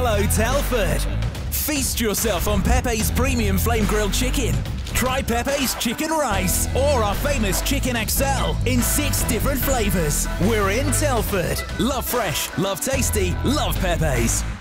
Hello, Telford. Feast yourself on Pepe's premium flame grilled chicken. Try Pepe's chicken rice or our famous chicken XL in 6 different flavours. We're in Telford. Love fresh, love tasty, love Pepe's.